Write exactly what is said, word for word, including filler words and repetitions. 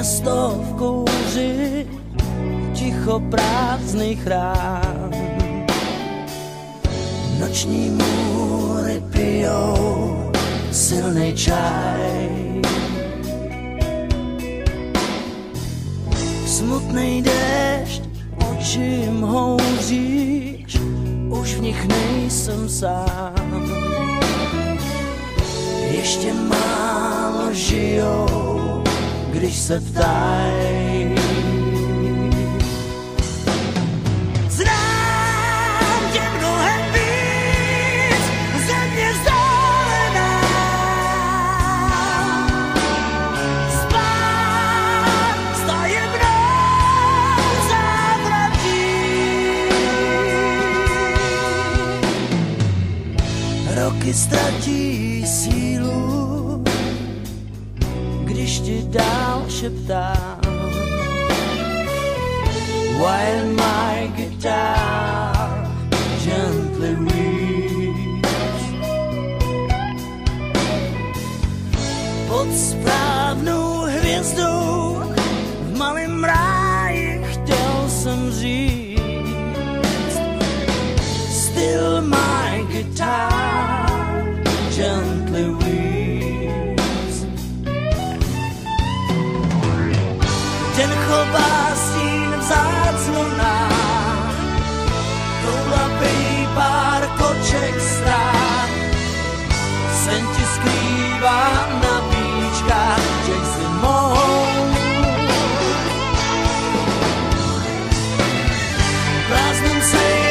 město v kouři, ticho prázdných rán. Noční můry pijou silnej čaj. Smutnej déšť očím houříš, už v nich nejsem sám. Ještě málo žijou, když se ptají. Znám tě mnohem víc, země vzdálená. Spát s tajemnou závratí. Roky ztratí sílu, když ti dál šeptám. While my guitar gently weeps. Pod správnou hvězdou v malém ráji chtěl jsem říct. Still my guitar gently weeps. Den chová stín vzácnoná, koulapej pár koček strát. Sen ti skrývá na víčkách těch zimou. Prázdnem se